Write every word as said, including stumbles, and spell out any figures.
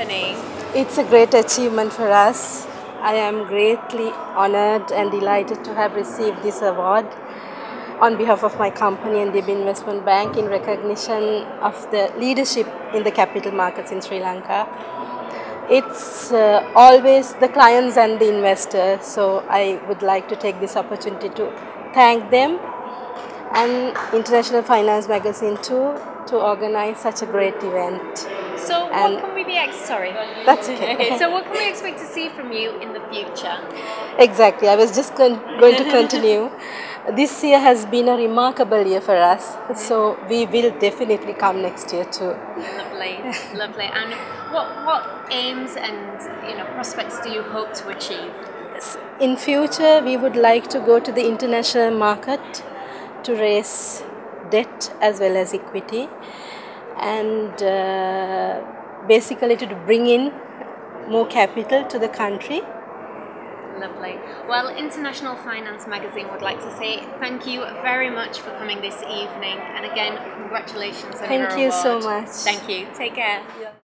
ceremony? It's a great achievement for us. I am greatly honored and delighted to have received this award on behalf of my company and D B Investment Bank in recognition of the leadership in the capital markets in Sri Lanka. It's uh, always the clients and the investors, so I would like to take this opportunity to thank them and International Finance Magazine too to organize such a great event. So And what can we be ex- sorry? That's okay. So what can we expect to see from you in the future? Exactly, I was just con- going to continue. This year has been a remarkable year for us, so we will definitely come next year too. Lovely, lovely. And what what aims and you know prospects do you hope to achieve? In future, we would like to go to the international market to raise debt as well as equity, and uh, basically to bring in more capital to the country. Lovely. Well, International Finance Magazine would like to say thank you very much for coming this evening, and again, congratulations on your Thank you award. so much. Thank you. Take care. Yeah.